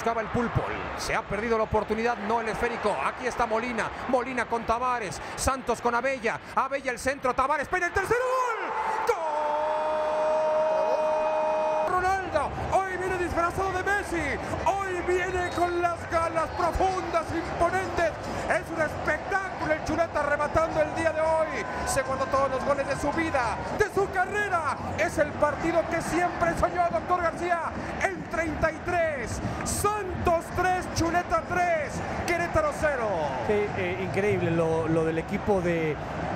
buscaba el pulpo. Se ha perdido la oportunidad, no el esférico. Aquí está Molina. Molina con Tavares. Santos con Abella. Abella el centro. Tavares pega el tercer gol. ¡Gol! Ronaldo. Hoy viene disfrazado de Messi. Hoy viene con las ganas profundas, imponentes. Es un espectáculo el Chuleta rematando el día de hoy. Se guardó todos los goles de su vida, de su carrera. Es el partido que siempre soñó Doctor García. En 33, Santos 3, Chuleta 3, Querétaro 0. Sí, increíble lo del equipo de